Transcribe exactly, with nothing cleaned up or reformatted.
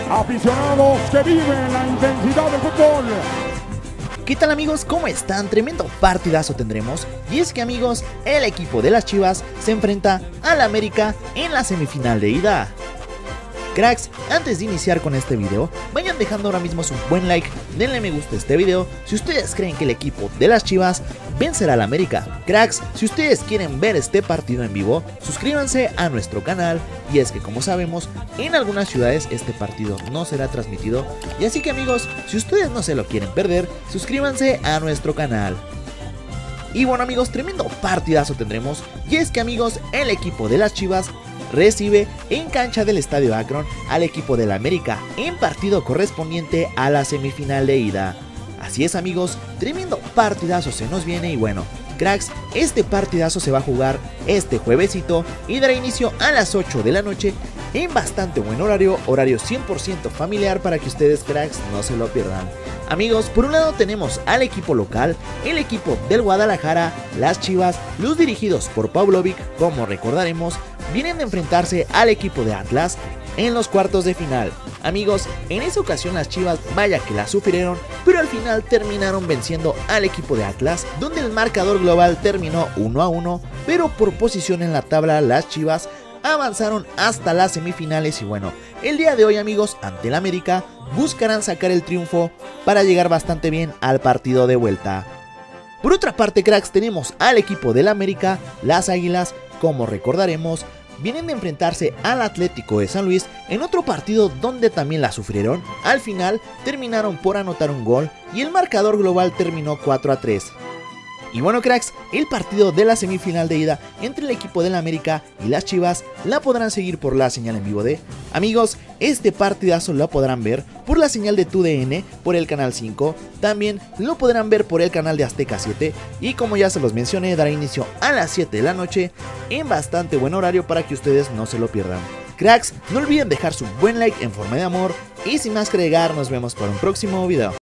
Aficionados que viven la intensidad del fútbol. ¿Qué tal amigos? ¿Cómo están? Tremendo partidazo tendremos. Y es que amigos, el equipo de las Chivas se enfrenta al América en la semifinal de ida. Cracks, antes de iniciar con este video, vayan dejando ahora mismo su buen like, denle me gusta a este video si ustedes creen que el equipo de las Chivas vencerá al América. Cracks, si ustedes quieren ver este partido en vivo, suscríbanse a nuestro canal, y es que como sabemos, en algunas ciudades este partido no será transmitido, y así que amigos, si ustedes no se lo quieren perder, suscríbanse a nuestro canal. Y bueno amigos, tremendo partidazo tendremos, y es que amigos, el equipo de las Chivas recibe en cancha del Estadio Akron al equipo del América en partido correspondiente a la semifinal de ida. Así es amigos, tremendo partidazo se nos viene y bueno, cracks, este partidazo se va a jugar este juevesito y dará inicio a las ocho de la noche en bastante buen horario, horario cien por ciento familiar para que ustedes cracks no se lo pierdan. Amigos, por un lado tenemos al equipo local, el equipo del Guadalajara, las Chivas, los dirigidos por Paunovic, como recordaremos, vienen de enfrentarse al equipo de Atlas en los cuartos de final. Amigos, en esa ocasión las Chivas vaya que la sufrieron, pero al final terminaron venciendo al equipo de Atlas, donde el marcador global terminó uno a uno, pero por posición en la tabla las Chivas avanzaron hasta las semifinales y bueno, el día de hoy amigos, ante el América, buscarán sacar el triunfo para llegar bastante bien al partido de vuelta. Por otra parte cracks, tenemos al equipo del América, las Águilas, como recordaremos, vienen de enfrentarse al Atlético de San Luis en otro partido donde también la sufrieron. Al final terminaron por anotar un gol y el marcador global terminó cuatro a tres. Y bueno cracks, el partido de la semifinal de ida entre el equipo del América y las Chivas la podrán seguir por la señal en vivo de... Amigos, este partidazo lo podrán ver por la señal de T U D N, por el canal cinco, también lo podrán ver por el canal de Azteca siete y como ya se los mencioné, dará inicio a las siete de la noche en bastante buen horario para que ustedes no se lo pierdan. Cracks, no olviden dejar su buen like en forma de amor y sin más que agregar, nos vemos para un próximo video.